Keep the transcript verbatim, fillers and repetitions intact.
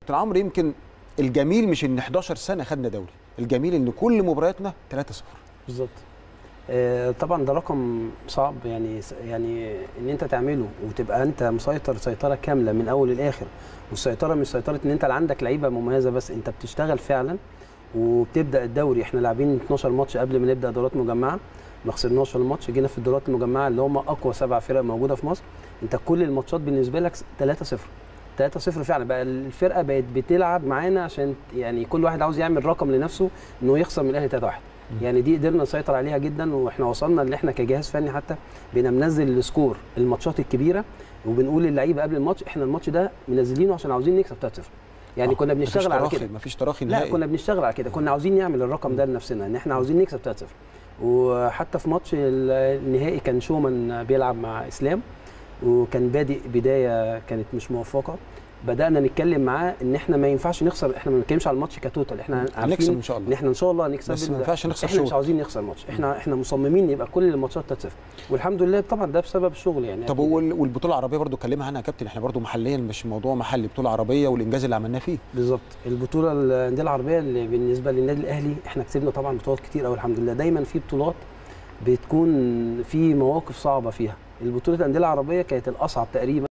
كابتن عمرو، يمكن الجميل مش ان حداشر سنه خدنا دوري، الجميل ان كل مبارياتنا ثلاثة صفر. بالظبط. آه طبعا ده رقم صعب، يعني يعني ان انت تعمله وتبقى انت مسيطر سيطره كامله من اول لاخر، والسيطره مش سيطره ان انت عندك لعيبه مميزه بس، انت بتشتغل فعلا وبتبدا الدوري. احنا لاعبين اتناشر ماتش قبل ما نبدا دورات مجمعه، ما خسرناش ولا ماتش، جينا في الدورات المجمعه اللي هم اقوى سبع فرق موجوده في مصر، انت كل الماتشات بالنسبه لك ثلاثة صفر ثلاثة صفر فعلا. بقى الفرقه بقت بتلعب معانا عشان يعني كل واحد عاوز يعمل رقم لنفسه انه يخسر من الاهلي ثلاثة واحد. يعني دي قدرنا نسيطر عليها جدا، واحنا وصلنا ان احنا كجهاز فني حتى بقينا بننزل السكور الماتشات الكبيره، وبنقول للعيبه قبل الماتش احنا الماتش ده منزلينه عشان عاوزين نكسب ثلاثة صفر. يعني آه. كنا بنشتغل على كده، مفيش تراخي نهائي. لا كنا بنشتغل على كده، كنا عاوزين نعمل الرقم ده لنفسنا ان احنا عاوزين نكسب ثلاثة صفر. وحتى في ماتش النهائي كان شومان بيلعب مع اسلام، وكان بادئ بدايه كانت مش موفقه، بدانا نتكلم معاه ان احنا ما ينفعش نخسر، احنا ما بنتكلمش على الماتش كتوتال، احنا عارفين ان شاء الله ان احنا ان شاء الله هنكسب، بس ما ينفعش نخسر، احنا مش عاوزين نخسر ماتش، احنا احنا مصممين يبقى كل الماتشات ثلاثة صفر، والحمد لله طبعا ده بسبب الشغل يعني. طب والبطوله العربيه برضو اتكلمها عنها يا كابتن، احنا برضو محليا مش موضوع محلي، بطوله عربيه والانجاز اللي عملناه فيه. بالظبط. البطوله الانديه العربيه اللي بالنسبه للنادي الاهلي احنا كسبنا طبعا بطولات كتير قوي الحمد لله، دايما في بطولات بتكون في مواقف صعبه فيها، البطوله الانديه العربيه كانت الاصعب تقريبا.